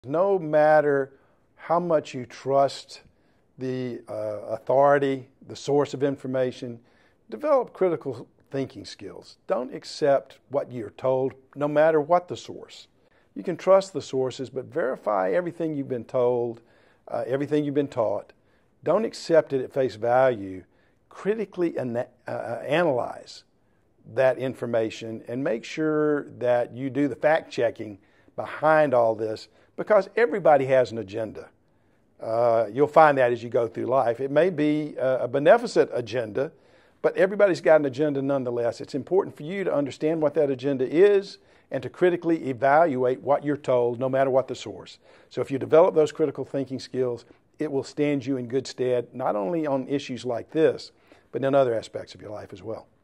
No matter how much you trust the authority, the source of information, develop critical thinking skills. Don't accept what you're told, no matter what the source. You can trust the sources, but verify everything you've been told, everything you've been taught. Don't accept it at face value. Critically analyze that information and make sure that you do the fact-checking behind all this, because everybody has an agenda. You'll find that as you go through life. It may be a beneficent agenda, but everybody's got an agenda nonetheless. It's important for you to understand what that agenda is and to critically evaluate what you're told, no matter what the source. So if you develop those critical thinking skills, it will stand you in good stead, not only on issues like this, but in other aspects of your life as well.